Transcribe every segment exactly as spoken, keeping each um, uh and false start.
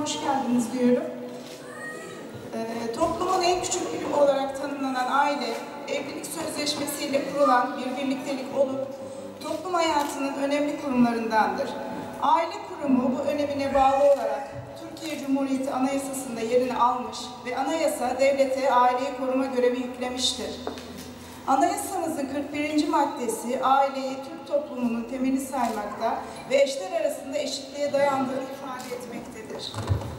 hoş geldiniz diyorum. Ee, toplumun en küçük birimi olarak tanımlanan aile, evlilik sözleşmesiyle kurulan bir birliktelik olup toplum hayatının önemli kurumlarındandır. Aile kurumu bu önemine bağlı olarak Türkiye Cumhuriyeti Anayasası'nda yerini almış ve anayasa devlete aileyi koruma görevi yüklemiştir. Anayasamızın kırk birinci maddesi aileyi Türk toplumunun temeli saymakta ve eşler arasında eşitliğe dayandığını ifade etmektedir.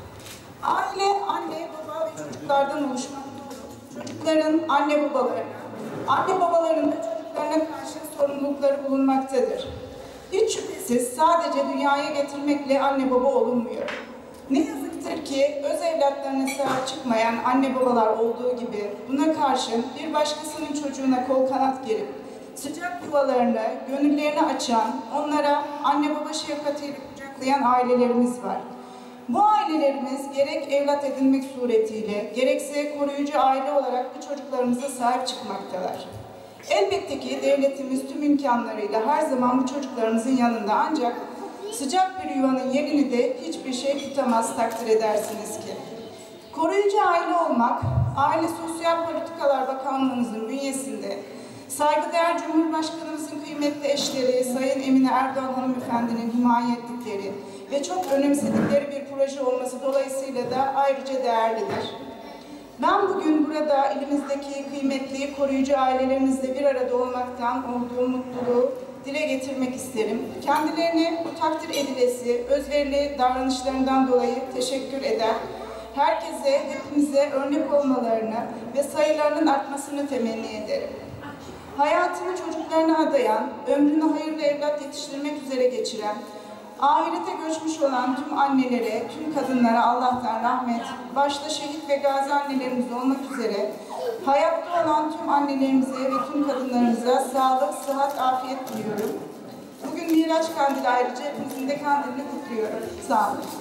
Aile, anne, baba ve çocuklardan oluşmakta olup çocukların anne babalarına, anne babalarının da çocuklarına karşı sorumlulukları bulunmaktadır. Hiç şüphesiz sadece dünyaya getirmekle anne baba olunmuyor. Ne yazıktır ki öz evlatlarına sahip çıkmayan anne babalar olduğu gibi buna karşın bir başkasının çocuğuna kol kanat gerip sıcak yuvalarını, gönüllerini açan, onlara anne baba şefkatiyle kucaklayan ailelerimiz var. Bu ailelerimiz gerek evlat edinmek suretiyle, gerekse koruyucu aile olarak bu çocuklarımıza sahip çıkmaktalar. Elbette ki devletimiz tüm imkanlarıyla her zaman bu çocuklarımızın yanında, ancak sıcak bir yuvanın yerini de hiçbir şey tutamaz, takdir edersiniz ki. Koruyucu aile olmak, Aile Sosyal Politikalar Bakanlığımızın bünyesinde saygıdeğer Cumhurbaşkanımızın kıymetli eşleri Sayın Emine Erdoğan hanımefendinin himaye ettikleri ve çok önemsedikleri bir proje olması dolayısıyla da ayrıca değerlidir. Ben bugün burada ilimizdeki kıymetli koruyucu ailelerimizle bir arada olmaktan olduğum mutluluğu dile getirmek isterim. Kendilerine bu takdir edilesi, özverili davranışlarından dolayı teşekkür eder. Herkese, hepimize örnek olmalarını ve sayılarının artmasını temenni ederim. Hayatını çocuklarına adayan, ömrünü hayırlı evlat yetiştirmek üzere geçiren, ahirete göçmüş olan tüm annelere, tüm kadınlara Allah'tan rahmet, başta şehit ve gazi annelerimiz olmak üzere hayatta olan tüm annelerimize ve tüm kadınlarımıza sağlık, sıhhat, afiyet diliyorum. Bugün Miraç Kandili, ayrıca hepimizin de kandilini kutluyorum. Sağ olun.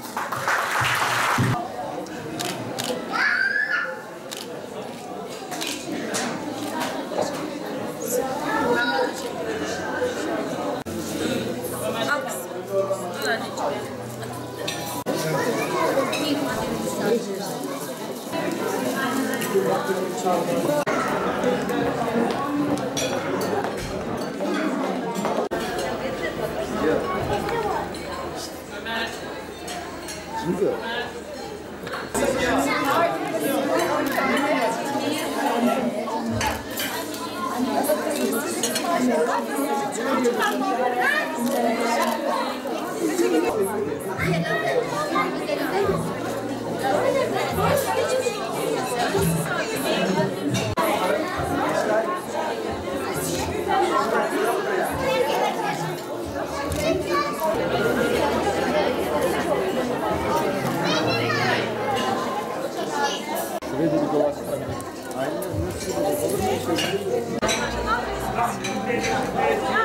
Şuraya da bir dolaştırabilirim. Aynen, nasıl olur mu?